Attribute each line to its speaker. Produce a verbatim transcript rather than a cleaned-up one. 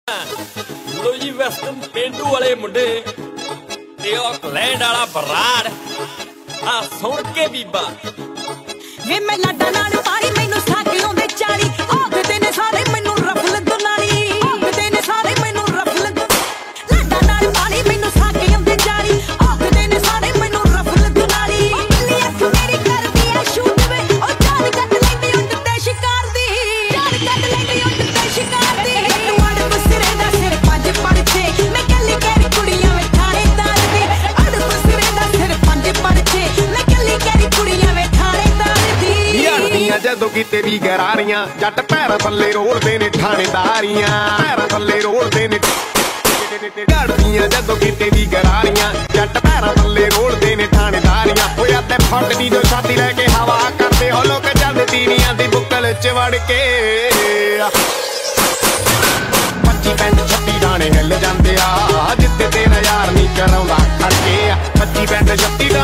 Speaker 1: ਲੋ ਜੀ ਵੈਸਟਰਨ ਪੇਂਡੂ ਵਾਲੇ ਮੁੰਡੇ ਤੇ ਆਕਲੈਂਡ ਵਾਲਾ ਬਰਾੜ ਆ ਸੁਣ ਕੇ ਬੀਬਾ
Speaker 2: ਵੇ ਮੈਂ ਲਾਡਾ ਨਾਲ ਪਾਣੀ ਮੈਨੂੰ ਸਾਕੇ ਆਉਂਦੇ ਚਾਲੀ ਆਖਦੇ ਨੇ ਸਾਰੇ ਮੈਨੂੰ ਰਫਲ ਦੁਨਾਲੀ ਆਖਦੇ ਨੇ ਸਾਰੇ ਮੈਨੂੰ ਰਫਲ ਲਾਡਾ ਨਾਲ ਪਾਣੀ ਮੈਨੂੰ ਸਾਕੇ ਆਉਂਦੇ ਚਾਲੀ ਆਖਦੇ ਨੇ ਸਾਰੇ ਮੈਨੂੰ ਰਫਲ ਦੁਨਾਲੀ ਬੱਲੀ ਅੱਖ ਮੇਰੀ ਕਰਦੀ ਐ ਸ਼ੂਟ ਵੇ ਉਹ ਜਾਨ ਕੱਢ ਲੈਂਦੀ ਉੱਡ ਤੇ ਸ਼ਿਕਾਰ ਦੀ ਜਾਨ ਕੱਢ ਲੈਂਦੀ ਉੱਡ ਤੇ ਸ਼ਿਕਾਰ ਦੀ ਤੂੰ ਅੜ ਬਸਰੇ ਦਾ ਸਿਰ ਪੰਜ ਪੜਛੇ ਮੈਂ ਕੱਲੀ ਕਹਿਰੀ ਕੁੜੀਆਂ ਵੇ ਥਾਣੇਦਾਰ ਦੀ ਅੜ ਬਸਰੇ ਦਾ ਸਿਰ ਪੰਜ ਪੜਛੇ ਮੈਂ ਕੱਲੀ ਕਹਿਰੀ ਕੁੜੀਆਂ ਵੇ
Speaker 3: ਜਦੋਂ ਕਿਤੇ ਵੀ ਗਰਾਰੀਆਂ ਜੱਟ ਪੈਰਾਂ ਥੱਲੇ ਰੋਲਦੇ ਨੇ ਥਾਣੇਦਾਰੀਆਂ ਪੈਰਾਂ ਥੱਲੇ ਰੋਲਦੇ ਨੇ ਗੜਦੀਆਂ ਜਦੋਂ ਕਿਤੇ ਵੀ ਗਰਾਰੀਆਂ ਜੱਟ ਪੈਰਾਂ ਥੱਲੇ ਰੋਲਦੇ ਨੇ ਥਾਣੇਦਾਰੀਆਂ ਹੋਇਆ ਤੇ ਫੱਟ ਦੀ ਜੋ ਛਾਤੀ ਲੈ ਕੇ ਹਵਾ ਕਰਦੇ ਹੋ ਲੋਕ ਚੱਲਦੇ ਤੀਵੀਆਂ ਦੀ ਬੁੱਕਲ ਚ ਵੜ ਕੇ ਪੱਚੀ ਪੈਂਟ ਛੱਤੀ ਦਾਣੇ ਹਿੱਲ ਜਾਂਦੇ ਆ ਜਿੱਤੇ ਤੇਰਾ ਯਾਰ ਨਹੀਂ ਕਰਾਉਂਦਾ ਖੜਕੇ ਆ ਪੱਚੀ ਪੈਂਟ ਛੱਤੀ